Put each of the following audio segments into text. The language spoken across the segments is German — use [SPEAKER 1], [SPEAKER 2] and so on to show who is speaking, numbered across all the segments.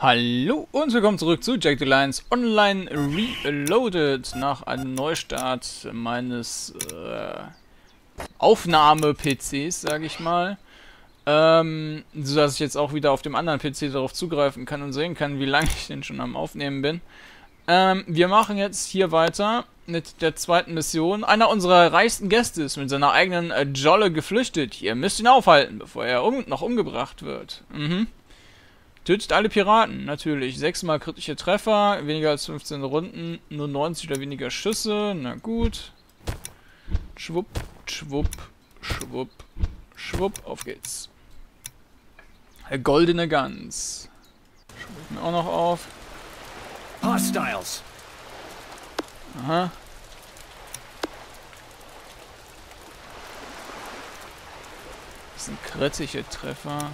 [SPEAKER 1] Hallo und willkommen zurück zu Jagged Alliance Online Reloaded nach einem Neustart meines Aufnahme-PCs, sage ich mal. Sodass ich jetzt auch wieder auf dem anderen PC darauf zugreifen kann und sehen kann, wie lange ich denn schon am Aufnehmen bin. Wir machen jetzt hier weiter mit der zweiten Mission. Einer unserer reichsten Gäste ist mit seiner eigenen Jolle geflüchtet. Ihr müsst ihn aufhalten, bevor er noch umgebracht wird. Tötet alle Piraten, natürlich. 6-mal kritische Treffer, weniger als 15 Runden, nur 90 oder weniger Schüsse. Na gut. Schwupp, schwupp, schwupp, schwupp. Auf geht's. Goldene Gans. Schwupp mir auch noch auf.
[SPEAKER 2] Hostiles.
[SPEAKER 1] Aha. Das sind kritische Treffer.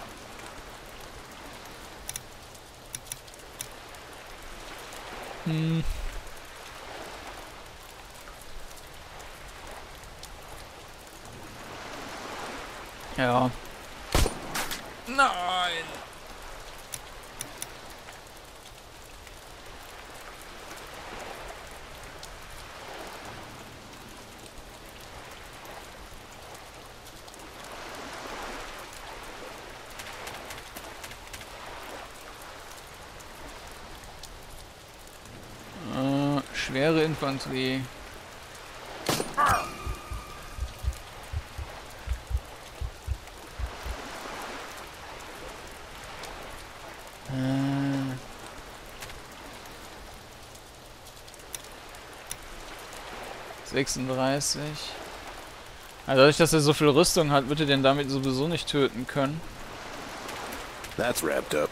[SPEAKER 1] Ja. Nein. Schwere Infanterie. Äh. 36. Also dadurch, dass er so viel Rüstung hat, wird er den damit sowieso nicht töten können.
[SPEAKER 2] That's wrapped up.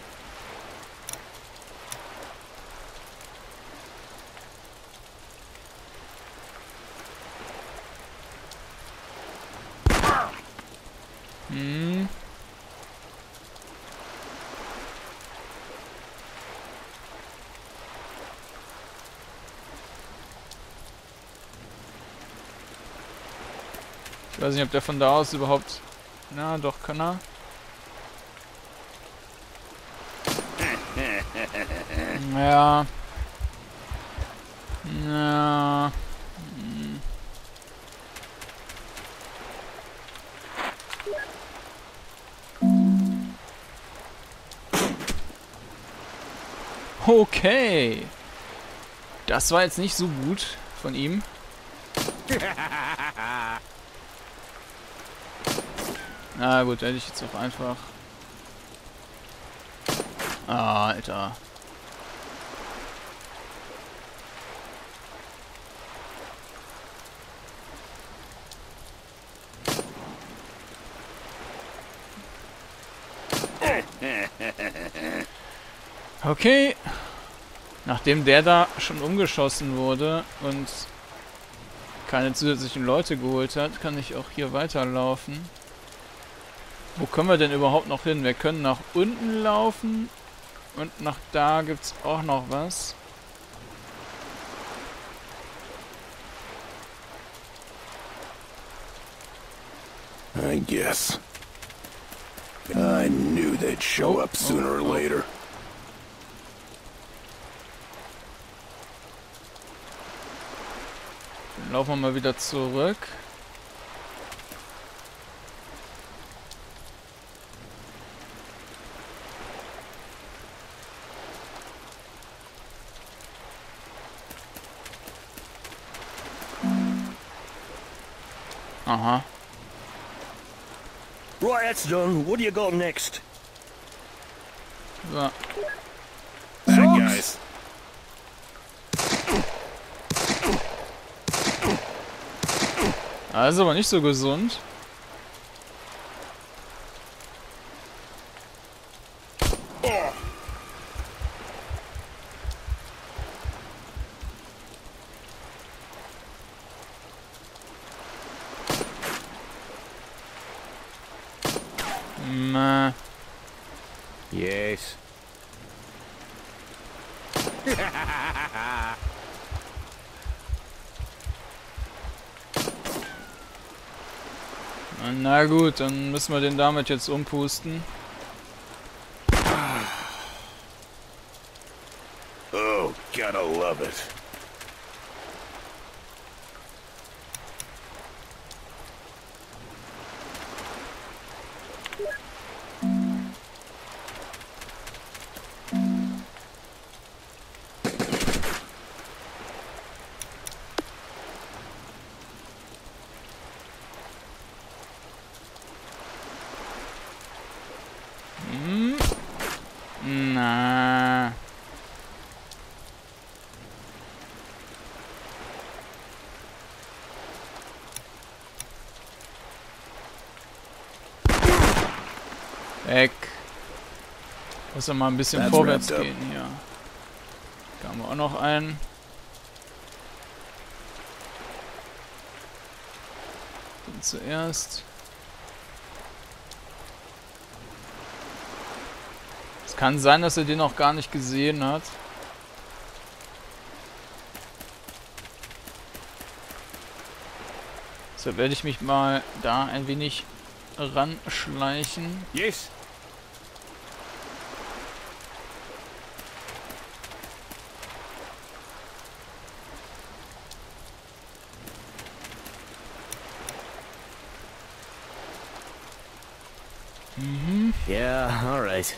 [SPEAKER 1] Ich weiß nicht, ob der von da aus überhaupt... Na, doch, kann er. Ja. Ja. Okay. Das war jetzt nicht so gut von ihm. Na gut, hätte ich jetzt auch einfach... Ah, Alter. Okay. Nachdem der da schon umgeschossen wurde und keine zusätzlichen Leute geholt hat, kann ich auch hier weiterlaufen. Wo können wir denn überhaupt noch hin? Wir können nach unten laufen und nach da gibt's auch noch was.
[SPEAKER 2] I guess. I knew they'd show up sooner or later.
[SPEAKER 1] Dann laufen wir mal wieder zurück. Aha.
[SPEAKER 3] Right, that's done. What do you got next?
[SPEAKER 1] So.
[SPEAKER 2] Bad guys.
[SPEAKER 1] Das ist aber nicht so gesund.
[SPEAKER 2] Yes.
[SPEAKER 1] Na gut, dann müssen wir den damit jetzt umpusten.
[SPEAKER 2] Oh, gotta love it.
[SPEAKER 1] Na. Weg. Muss doch mal ein bisschen
[SPEAKER 2] That's
[SPEAKER 1] vorwärts
[SPEAKER 2] wrapped up.
[SPEAKER 1] gehen hier. Da haben wir auch noch einen. Den zuerst. Es kann sein, dass er den noch gar nicht gesehen hat. Deshalb werde ich mich mal da ein wenig ranschleichen.
[SPEAKER 3] Yes.
[SPEAKER 1] Mhm.
[SPEAKER 3] Yeah, all right.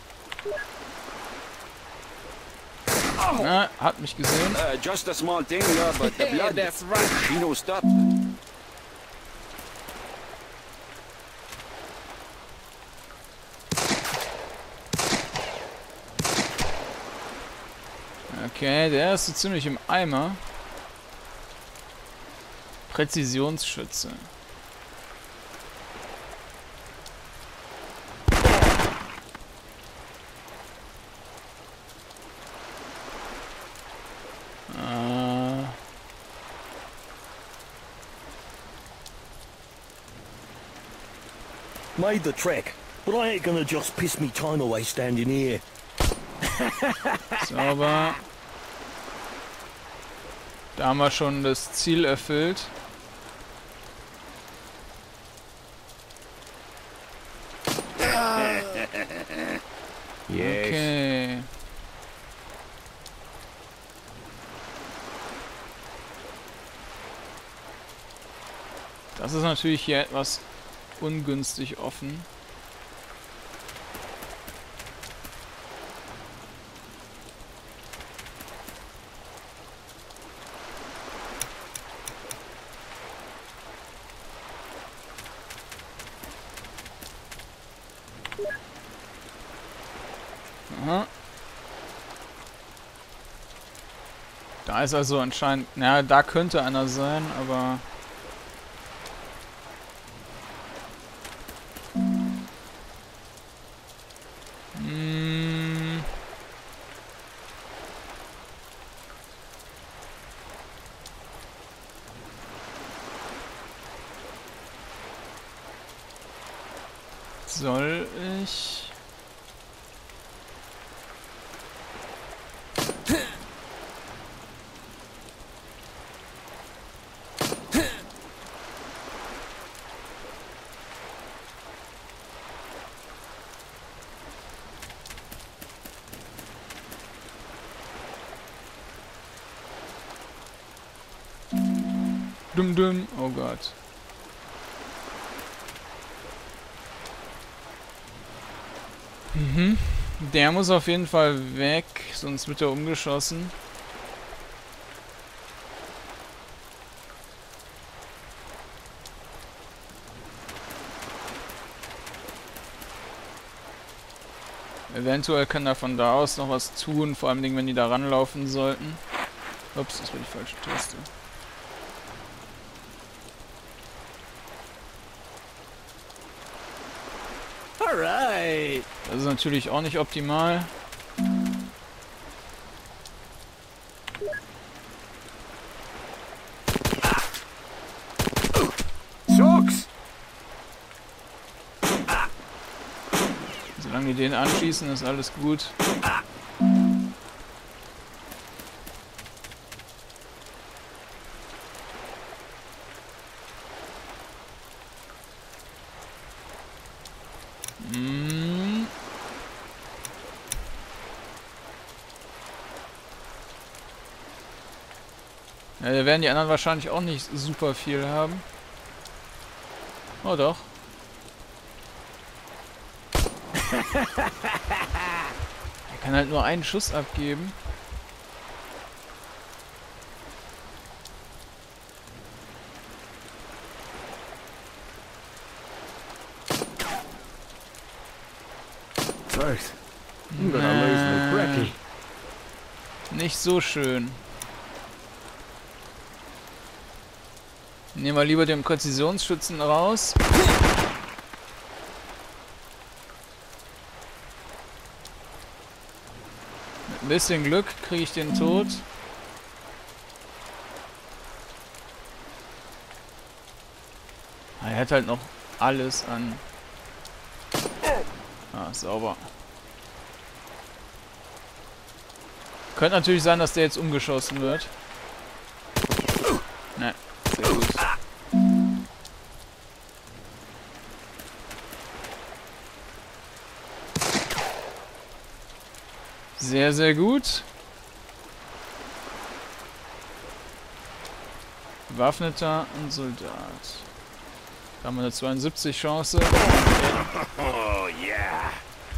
[SPEAKER 1] Na, hat mich gesehen.
[SPEAKER 4] Just a small thing, yeah, but the blood.
[SPEAKER 3] That's right.
[SPEAKER 4] She no stop.
[SPEAKER 1] Okay, der ist so ziemlich im Eimer. Präzisionsschütze.
[SPEAKER 3] Made the trek, but I ain't gonna just piss me time away standing here.
[SPEAKER 1] Sauber. Da haben wir schon das Ziel erfüllt.
[SPEAKER 3] Yes.
[SPEAKER 1] Okay. Das ist natürlich hier etwas ungünstig offen. Aha. Da ist also anscheinend... Naja, da könnte einer sein, aber... Soll ich... Dumm, dumm. Oh Gott. Mhm. Der muss auf jeden Fall weg, sonst wird er umgeschossen. Eventuell kann er von da aus noch was tun, vor allem wenn die da ranlaufen sollten. Ups, das war die falsche Taste.
[SPEAKER 3] Alright.
[SPEAKER 1] Das ist natürlich auch nicht optimal.
[SPEAKER 2] Sucks!
[SPEAKER 1] Solange die den anschießen, ist alles gut. Ja, da werden die anderen wahrscheinlich auch nicht super viel haben. Oh doch. Er kann halt nur einen Schuss abgeben.
[SPEAKER 2] First, I'm gonna lose my brekkie.
[SPEAKER 1] Nicht so schön. Nehmen wir lieber den Präzisionsschützen raus. Mit ein bisschen Glück kriege ich den tot. Er hat halt noch alles an. Ah, sauber. Könnte natürlich sein, dass der jetzt umgeschossen wird. Ne, sehr gut. Sehr, sehr gut. Bewaffneter und Soldat. Da haben wir eine 72 Chance.
[SPEAKER 2] Oh yeah.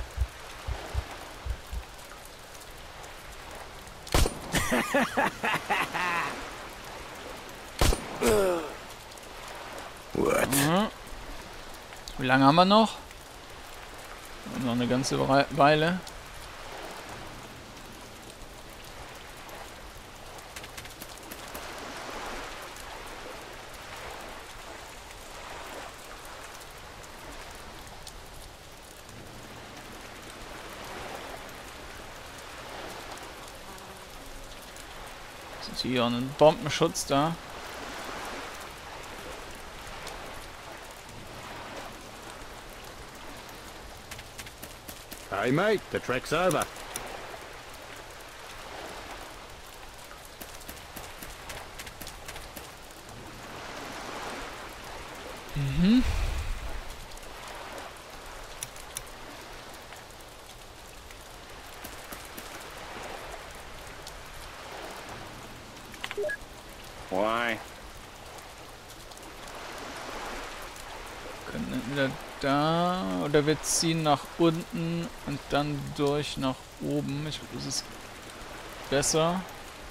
[SPEAKER 2] What?
[SPEAKER 1] Mhm. Wie lange haben wir noch? Noch eine ganze Weile. Sind hier einen Bombenschutz da?
[SPEAKER 2] Hey mate, the trek's over.
[SPEAKER 1] Mhm.
[SPEAKER 4] Why?
[SPEAKER 1] Können entweder da oder wir ziehen nach unten und dann durch nach oben. Ich glaube, das ist besser.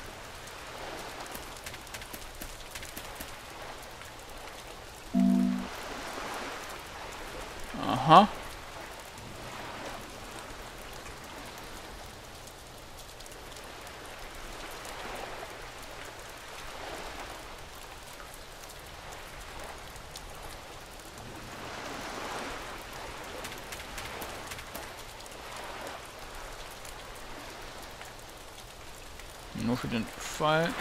[SPEAKER 1] Aha. Nur für den Fall.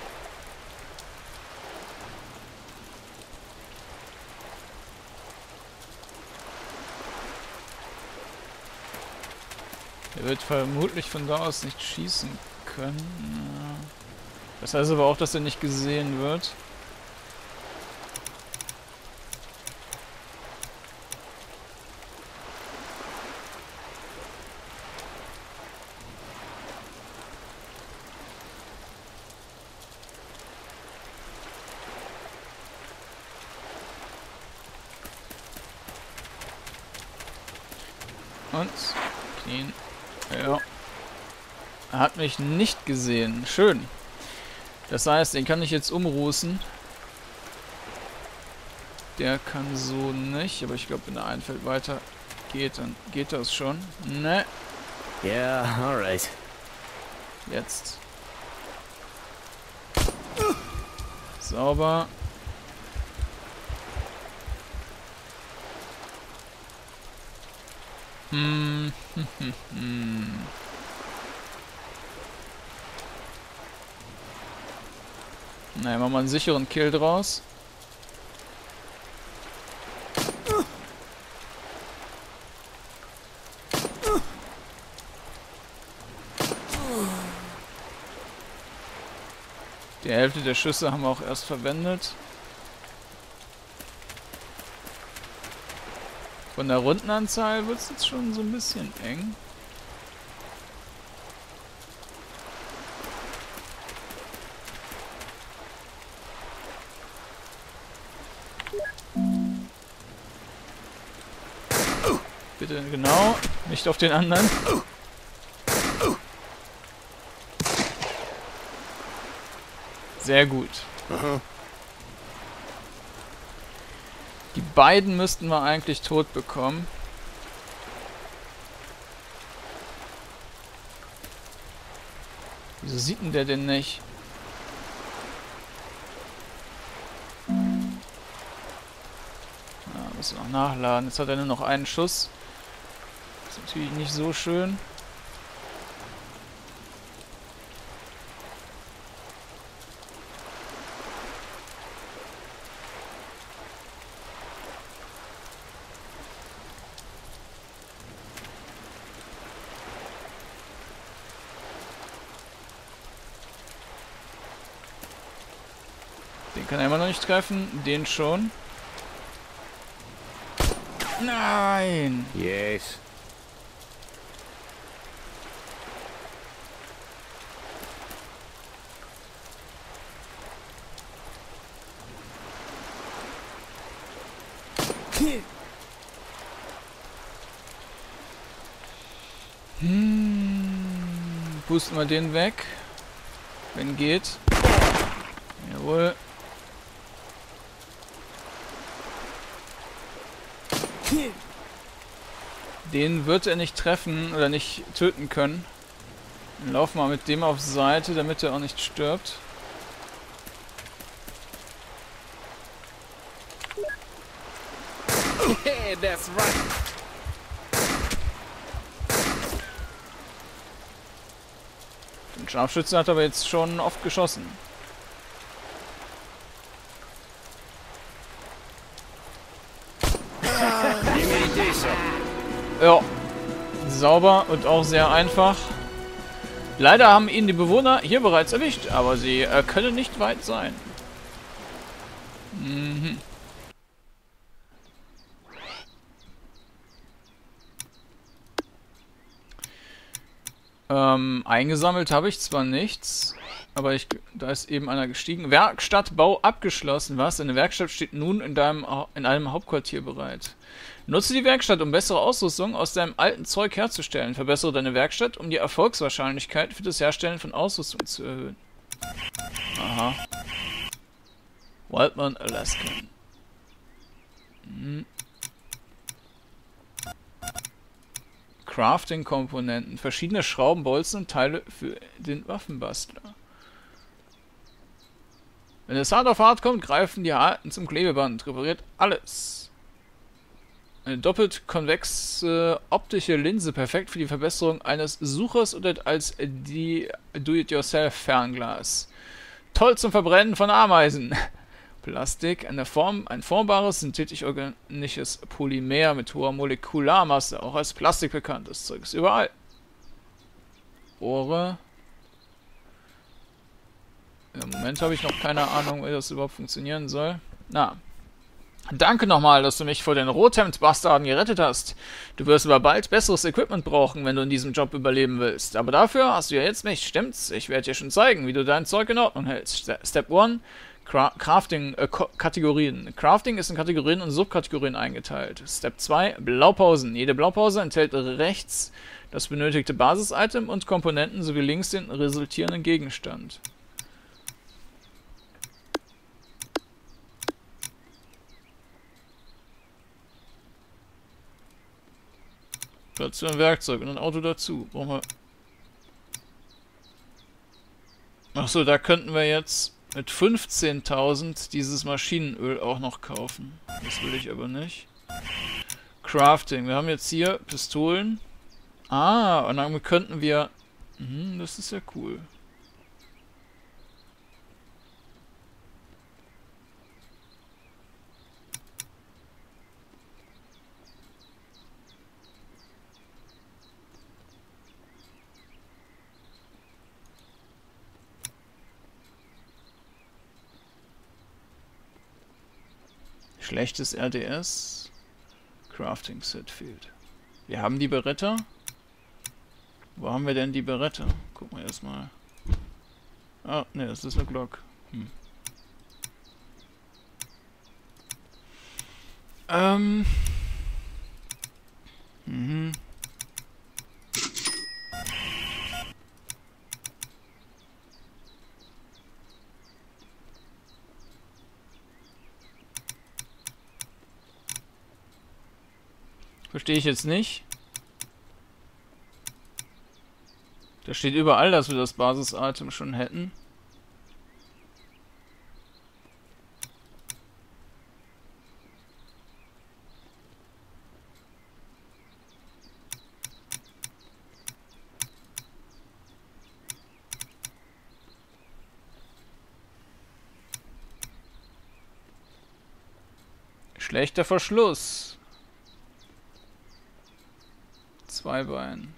[SPEAKER 1] Er wird vermutlich von da aus nicht schießen können. Das heißt aber auch, dass er nicht gesehen wird. Und knien. Ja. Er hat mich nicht gesehen. Schön. Das heißt, den kann ich jetzt umrußen. Der kann so nicht. Aber ich glaube, wenn er ein Feld weiter geht, dann geht das schon. Ne.
[SPEAKER 3] Yeah, alright.
[SPEAKER 1] Jetzt. Sauber. Naja, machen wir einen sicheren Kill draus. Die Hälfte der Schüsse haben wir auch erst verwendet. Von der Rundenanzahl wird es jetzt schon so ein bisschen eng. den, genau, nicht auf den anderen. Sehr gut. Die beiden müssten wir eigentlich tot bekommen. Wieso sieht denn der denn nicht? Muss noch nachladen. Jetzt hat er nur noch einen Schuss. Das ist natürlich nicht so schön. Den kann er immer noch nicht treffen. Den schon. Nein!
[SPEAKER 4] Yes.
[SPEAKER 1] Boosten wir den weg. Wenn geht. Jawohl. Den wird er nicht treffen oder nicht töten können. Dann laufen wir mit dem auf Seite, damit er auch nicht stirbt.
[SPEAKER 4] Yeah, that's right.
[SPEAKER 1] Den Scharfschützen hat aber jetzt schon oft geschossen. Ja, sauber und auch sehr einfach. Leider haben ihn die Bewohner hier bereits erwischt, aber sie können nicht weit sein. Mhm. Eingesammelt habe ich zwar nichts, aber da ist eben einer gestiegen. Werkstattbau abgeschlossen. Was? Eine Werkstatt steht nun in einem Hauptquartier bereit. Nutze die Werkstatt, um bessere Ausrüstung aus deinem alten Zeug herzustellen. Verbessere deine Werkstatt, um die Erfolgswahrscheinlichkeit für das Herstellen von Ausrüstung zu erhöhen. Aha. Wildman Alaskan. Crafting-Komponenten. Verschiedene Schrauben, Bolzen und Teile für den Waffenbastler. Wenn es hart auf hart kommt, greifen die Harten zum Klebeband. Repariert alles. Eine doppelt konvexe optische Linse, perfekt für die Verbesserung eines Suchers oder als die Do-it-yourself-Fernglas. Toll zum Verbrennen von Ameisen. Plastik, ein formbares, synthetisch-organisches Polymer mit hoher Molekularmasse, auch als Plastik bekannt. Das Zeug ist überall. Rohre. Im Moment habe ich noch keine Ahnung, wie das überhaupt funktionieren soll. Na. Danke nochmal, dass du mich vor den Rothemd-Bastarden gerettet hast. Du wirst aber bald besseres Equipment brauchen, wenn du in diesem Job überleben willst. Aber dafür hast du ja jetzt mich, stimmt's? Ich werde dir schon zeigen, wie du dein Zeug in Ordnung hältst. Step 1. Crafting-Kategorien. Crafting ist in Kategorien und Subkategorien eingeteilt. Step 2. Blaupausen. Jede Blaupause enthält rechts das benötigte Basis-Item und Komponenten sowie links den resultierenden Gegenstand. Dazu ein Werkzeug und ein Auto dazu. Brauchen wir. Achso, da könnten wir jetzt mit 15.000 dieses Maschinenöl auch noch kaufen. Das will ich aber nicht. Crafting. Wir haben jetzt hier Pistolen. Ah, und dann könnten wir... das ist ja cool. Schlechtes RDS. Crafting Set fehlt. Wir haben die Beretta. Wo haben wir denn die Beretta? Gucken wir erstmal. Ah, ne, das ist eine Glock. Mhm. Verstehe ich jetzt nicht. Da steht überall, dass wir das Basis-Item schon hätten. Schlechter Verschluss. Zweibein.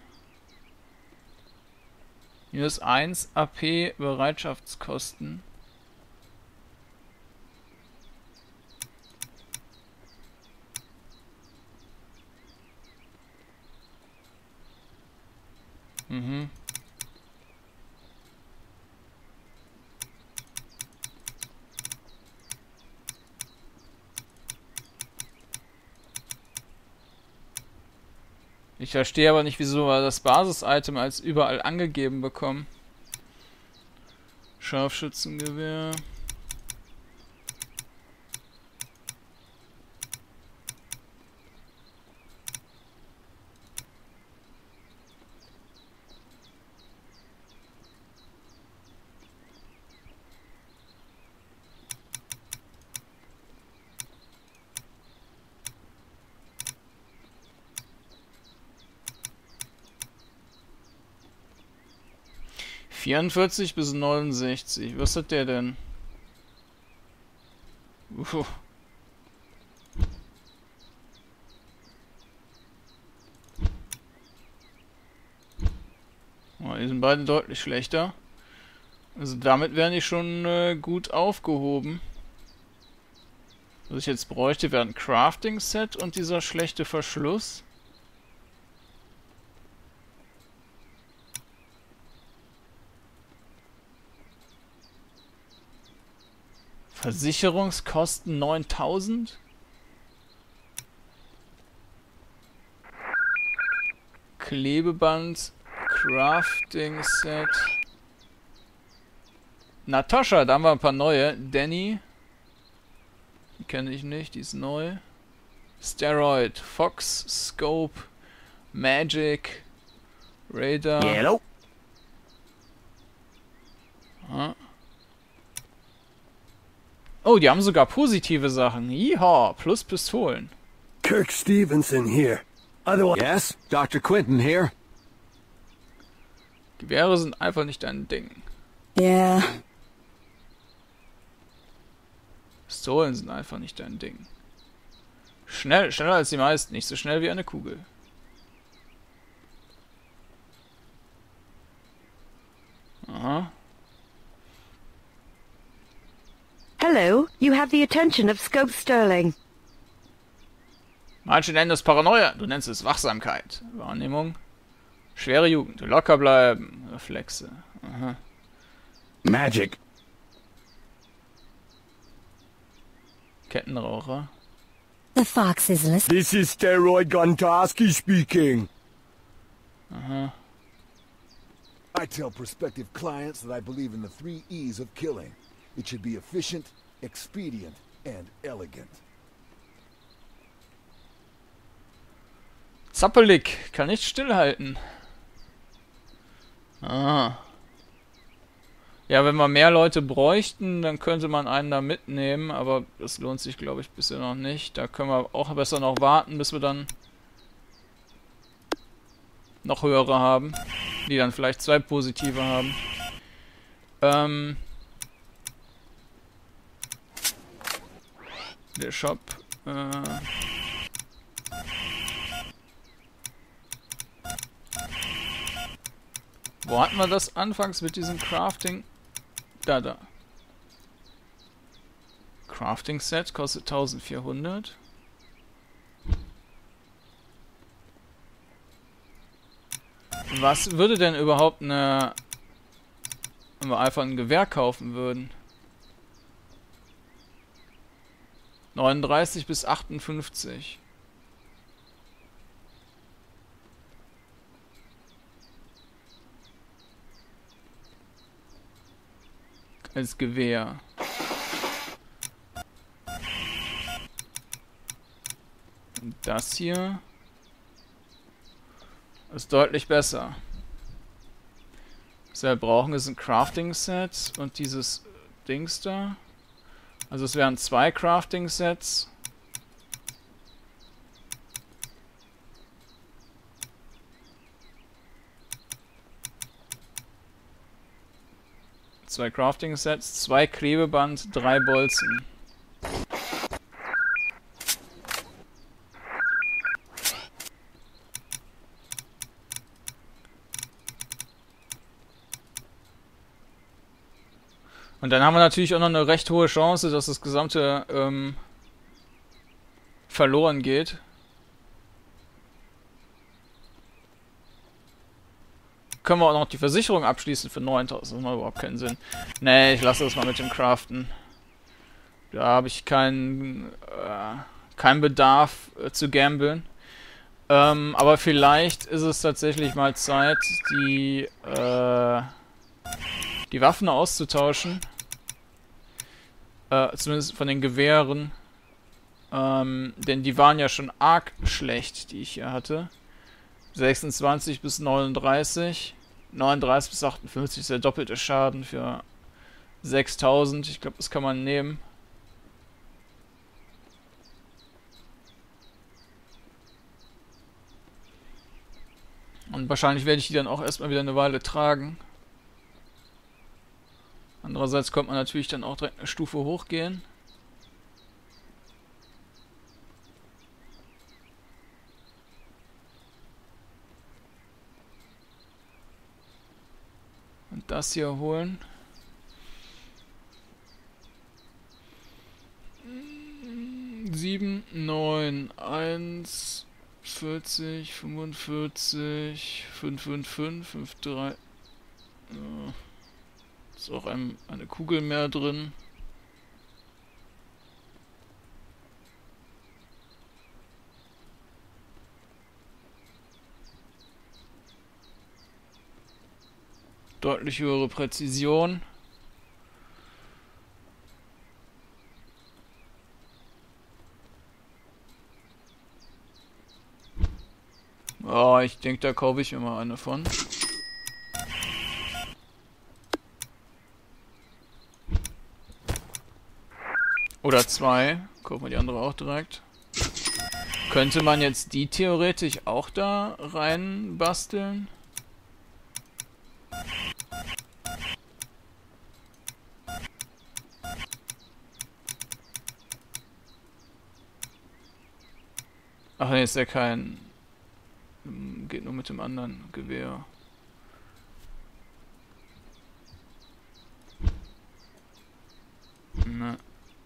[SPEAKER 1] Minus 1 AP Bereitschaftskosten. Mhm. Ich verstehe aber nicht, wieso wir das Basis-Item als überall angegeben bekommen. Scharfschützengewehr. ...44 bis 69. Was hat der denn? Uff. Oh, die sind beide deutlich schlechter. Also damit wären die schon gut aufgehoben. Was ich jetzt bräuchte, wäre ein Crafting-Set und dieser schlechte Verschluss. Versicherungskosten 9000? Klebeband, Crafting Set. Natascha, da haben wir ein paar neue. Danny. Die kenne ich nicht, die ist neu. Steroid, Fox, Scope, Magic, Radar.
[SPEAKER 3] Hello.
[SPEAKER 1] Ah. Oh, die haben sogar positive Sachen. Yeehaw, plus Pistolen.
[SPEAKER 2] Kirk Stevenson here. Otherwise...
[SPEAKER 5] Yes, Dr. Quinton here.
[SPEAKER 1] Gewehre sind einfach nicht dein Ding.
[SPEAKER 6] Yeah.
[SPEAKER 1] Pistolen sind einfach nicht dein Ding. Schneller als die meisten, nicht so schnell wie eine Kugel. Aha.
[SPEAKER 6] Hello, you have the attention of Scope Sterling.
[SPEAKER 1] Manche nennen das Paranoia, du nennst es Wachsamkeit. Wahrnehmung. Schwere Jugend, locker bleiben. Reflexe. Aha.
[SPEAKER 2] Magic.
[SPEAKER 1] Kettenraucher.
[SPEAKER 6] The fox is listening.
[SPEAKER 3] This is Steroid Gontarski speaking.
[SPEAKER 1] Aha.
[SPEAKER 7] I tell prospective clients that I believe in the 3 E's of killing. It should be efficient, expedient, and elegant.
[SPEAKER 1] Zappelig, kann nicht stillhalten. Ah. Ja, wenn wir mehr Leute bräuchten, dann könnte man einen da mitnehmen, aber das lohnt sich, glaube ich, bisher noch nicht. Da können wir auch besser noch warten, bis wir dann noch höhere haben, die dann vielleicht 2 positive haben. Der Shop, wo hatten wir das anfangs mit diesem Crafting? Da. Crafting Set kostet 1400. Was würde denn überhaupt wenn wir einfach ein Gewehr kaufen würden? 39 bis 58. als Gewehr. Und das hier ist deutlich besser. Was wir brauchen, ist ein Crafting-Set und dieses Dings da. Also es wären 2 Crafting-Sets. Zwei Crafting-Sets, 2 Klebeband, 3 Bolzen. Und dann haben wir natürlich auch noch eine recht hohe Chance, dass das gesamte verloren geht. Können wir auch noch die Versicherung abschließen für 9.000. Das macht überhaupt keinen Sinn. Nee, ich lasse das mal mit dem Craften. Da habe ich keinen Bedarf zu gamblen. Aber vielleicht ist es tatsächlich mal Zeit, die Waffen auszutauschen. Zumindest von den Gewehren. Denn die waren ja schon arg schlecht, die ich hier hatte. 26 bis 39. 39 bis 58 ist der doppelte Schaden für 6.000. Ich glaube, das kann man nehmen. Und wahrscheinlich werde ich die dann auch erstmal wieder eine Weile tragen. Andererseits kommt man natürlich dann auch direkt eine Stufe hochgehen. Und das hier holen. Sieben, 9, 1, 40, 45, 5, 5, 5, 5, 3. Ist auch eine Kugel mehr drin. Deutlich höhere Präzision. Oh, ich denke, da kaufe ich mir mal eine von. Oder 2. Kaufen wir die andere auch direkt. Könnte man jetzt die theoretisch auch da rein basteln? Ach ne, ist ja kein... Geht nur mit dem anderen Gewehr. Na.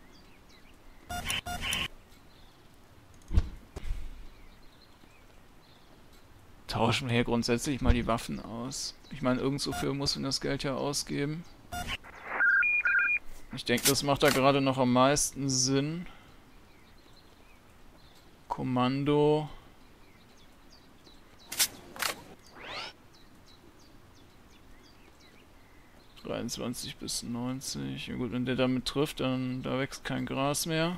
[SPEAKER 1] Tauschen wir hier grundsätzlich mal die Waffen aus. Ich meine, irgendwo für muss man das Geld ja ausgeben. Ich denke, das macht da gerade noch am meisten Sinn. Kommando. (23 bis 90). Ja gut, wenn der damit trifft, dann da wächst kein Gras mehr.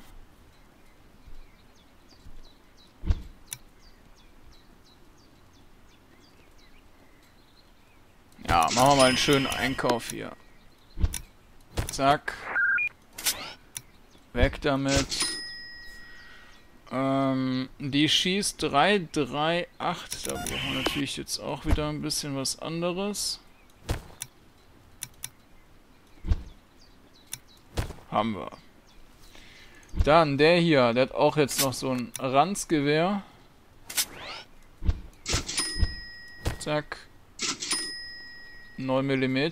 [SPEAKER 1] Ja, machen wir mal einen schönen Einkauf hier. Zack. Weg damit. Die schießt 3, 3, 8. Da brauchen wir natürlich jetzt auch wieder ein bisschen was anderes. Haben wir. Dann der hier, der hat auch jetzt noch so ein Ranzgewehr. Zack. 9 mm.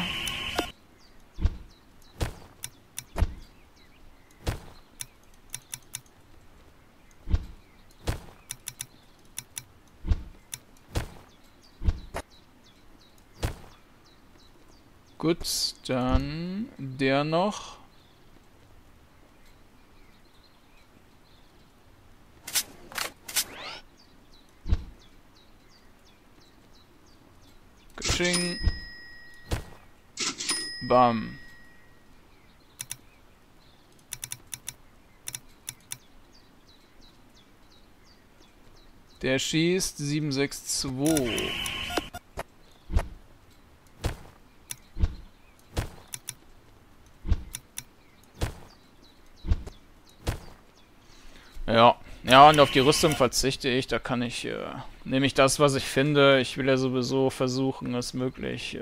[SPEAKER 1] Gut, dann der noch. Katsching. Bam. Der schießt 762. Ja. Ja, und auf die Rüstung verzichte ich. Da kann ich, nehme ich das, was ich finde. Ich will ja sowieso versuchen, es möglich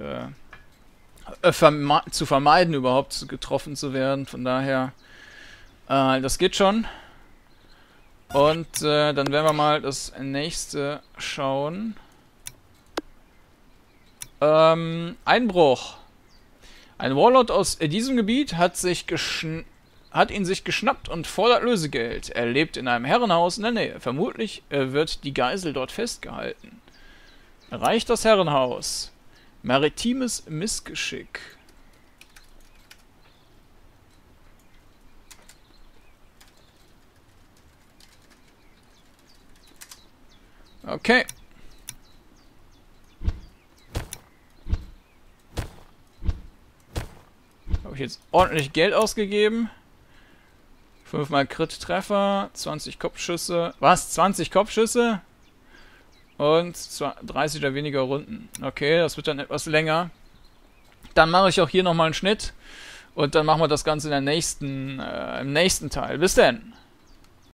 [SPEAKER 1] zu vermeiden, überhaupt getroffen zu werden. Von daher, das geht schon. Und dann werden wir mal das nächste schauen. Einbruch. Ein Warlord aus diesem Gebiet hat ihn sich geschnappt und fordert Lösegeld. Er lebt in einem Herrenhaus in der Nähe. Vermutlich wird die Geisel dort festgehalten. Erreicht das Herrenhaus. Maritimes Missgeschick. Okay. Habe ich jetzt ordentlich Geld ausgegeben. 5-mal Crit-Treffer, 20 Kopfschüsse. Was? 20 Kopfschüsse? Und 30 oder weniger Runden. Okay, das wird dann etwas länger. Dann mache ich auch hier nochmal einen Schnitt. Und dann machen wir das Ganze in der im nächsten Teil. Bis denn!